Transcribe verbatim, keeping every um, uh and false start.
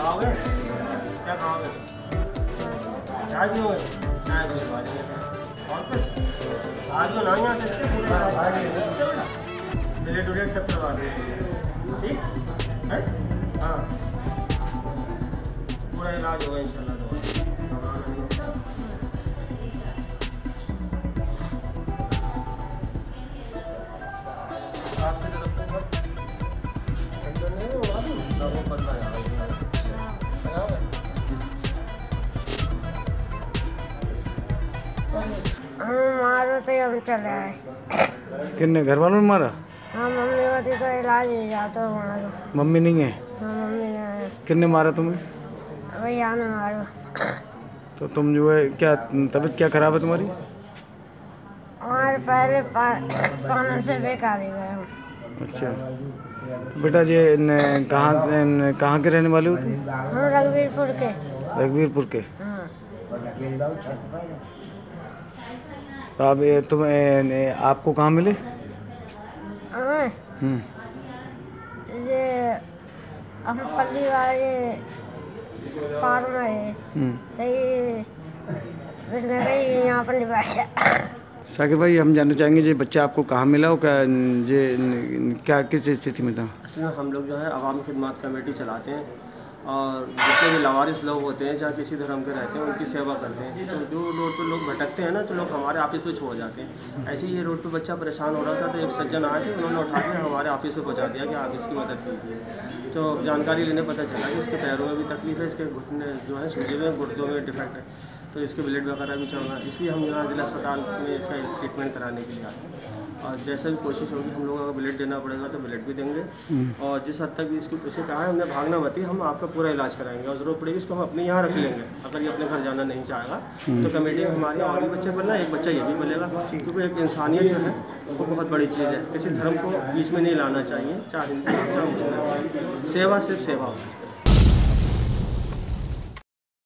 खाओगे? क्या खाओगे? चाय पियोगे? चाय पिलवा देंगे। और कुछ? आज जो ना यहाँ से अच्छे पूरे प्लेट उलेट सब करवा देंगे। ठीक है? हाँ, पूरा इलाज होगा इंशाल्लाह। आपकी तरफ से अंदर नहीं होगा ना, वो पतला है। मारो तो हम चले आए। किन्ने घर वालों ने मारा? हाँ, मम्मी होती तो इलाज हो जाता मारो। मम्मी नहीं है? हाँ, मम्मी ने है। किन्ने मारा तुम्हें? भैया ने मारो। तो तुम जो है क्या तबीयत क्या खराब है तुम्हारी? हमारे पहले पा, पानी से बेकार ही गए हम। अच्छा, तो बेटा जी कहाँ से कहाँ के रहने वाले हो तुम? हम रघुवीरपुर के। रघुवीरपुर के? हाँ। तो अब ये तुम ए, आपको कहाँ मिले? हमें हम्म ये हम पल्ली वाले पार में है तो ये यहाँ पर नहीं बैठा। साकिब भाई, हम जानना चाहेंगे ये बच्चा आपको कहाँ मिला और क्या ये क्या किस स्थिति में था? इसमें हम लोग जो है आवाम खिदमत कमेटी चलाते हैं और जितने भी लावारिस लोग होते हैं चाहे किसी धर्म के रहते हैं उनकी सेवा करते हैं। तो जो रोड पे लोग भटकते हैं ना तो लोग हमारे ऑफिस पे छोड़ जाते हैं। ऐसे ही ये रोड पे बच्चा परेशान हो रहा था तो एक सज्जन आए थे, उन्होंने उठा के हमारे ऑफिस पे पहुंचा दिया कि आप इसकी मदद कीजिए। तो जानकारी लेने पता चला कि इसके पैरों में भी तकलीफ है, इसके घुटने जो है सूजे हुए, गुर्दों में डिफेक्ट है, तो इसके ब्लड वगैरह भी चल रहा है। इसलिए हम यहाँ जिला अस्पताल में इसका ट्रीटमेंट कराने के लिए आए और जैसे भी कोशिश होगी हम लोगों को ब्लड देना पड़ेगा तो ब्लड भी देंगे। और जिस हद तक भी इसकी इसे कहा है हमने भागना मत ही, हम आपका पूरा इलाज कराएंगे और ज़रूरत पड़ेगी इसको हम अपने यहाँ रख लेंगे। अगर ये अपने घर जाना नहीं चाहेगा तो कमेटी में हमारे और भी बच्चे बनना, एक बच्चा ये भी बनेगा, क्योंकि एक इंसानियत जो है वो बहुत बड़ी चीज़ है। किसी धर्म को बीच में नहीं लाना चाहिए, चाहे हिंदू चाहे मुस्लिम, सेवा सिर्फ सेवा होती है।